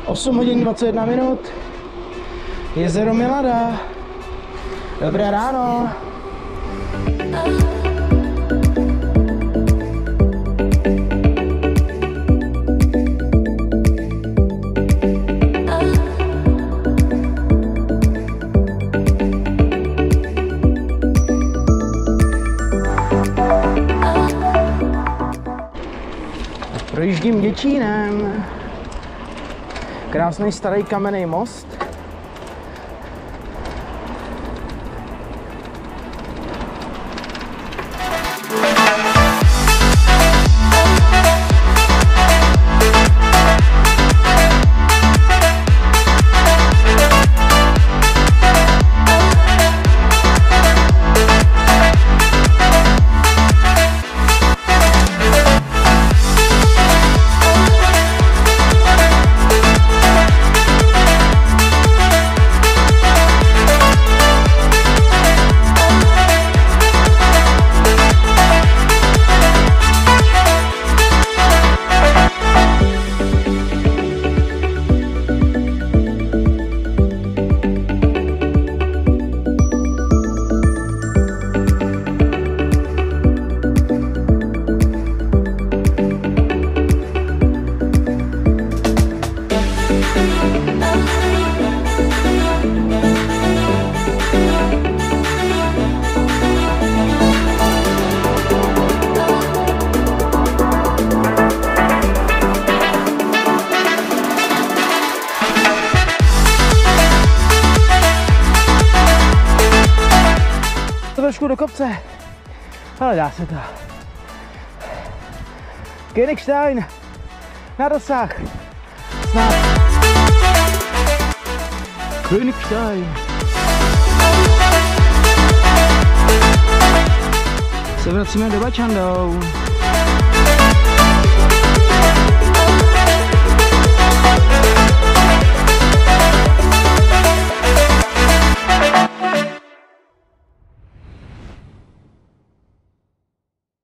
8 hodin 21 minut. Jezero Milada. Dobré ráno. Projíždím Děčínem. Krásný starý kamenný most. Trošku do kopce, ale dá se to. Königstein na dosah. Snad. Königstein. Se vracíme do Bačandou.